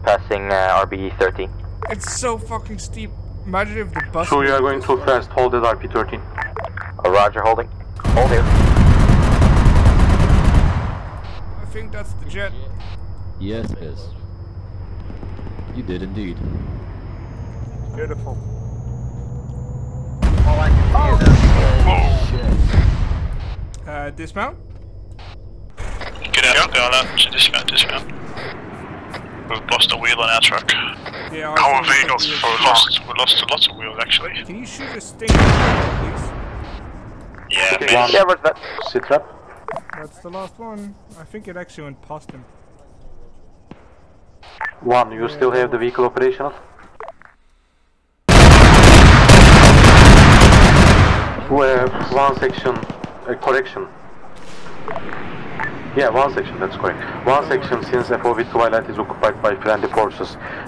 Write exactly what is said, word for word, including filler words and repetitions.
passing uh, R B thirteen. It's so fucking steep. Imagine if the bus... So you are going too fast, hold at R P thirteen. Uh, roger, holding. Hold here. I think that's the jet. Yes, it is. You did indeed. Beautiful. All I can see is that. Shit. Uh, dismount? Get out, go out, dismount, dismount. We've lost a wheel on our truck. Yeah, Our vehicles, we lost, we lost lots of wheels actually. Can you shoot a sting, please? Yeah, Okay, maybe. one. Yeah, where's that? Sit trap. That's the last one. I think it actually went past him. One, you still have the vehicle operational? Where one section, uh, correction. Yeah, one section, that's correct. One section, since F O V Twilight is occupied by friendly forces,